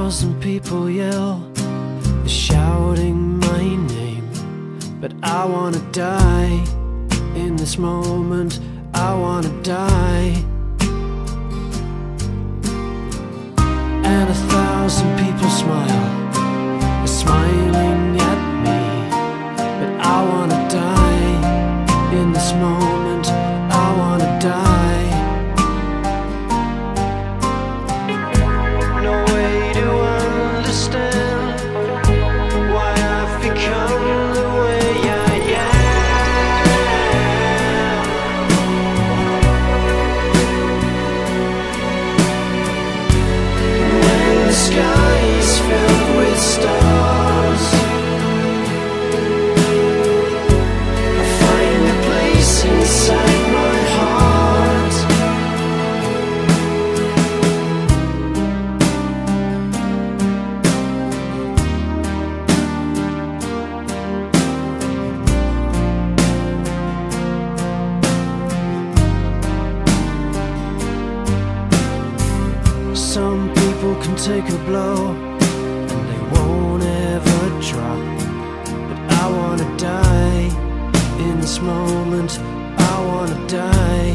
1,000 people yell, they're shouting my name, but I wanna die. In this moment, I wanna die. And 1,000 people smile, they're smiling at me, but I wanna die. In this moment, I wanna die. No way to understand why I've become the way I am. When the sky is filled with stars, I find a place inside my heart. Some people can take a blow and they won't ever drop, but I wanna die. In this moment, I wanna die.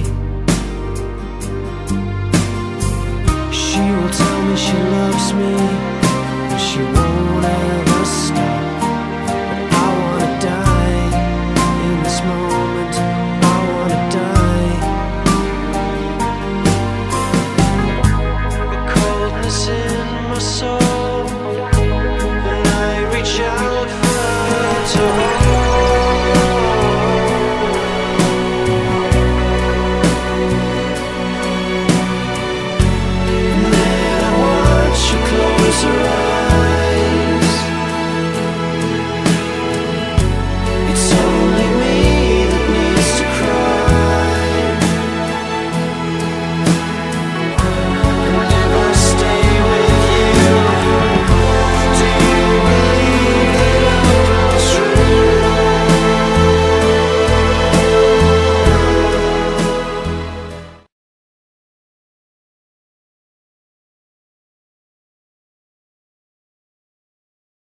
She will tell me she loves me, but she won't ever stop. But I wanna die. In this moment, I wanna die. The coldness in my soul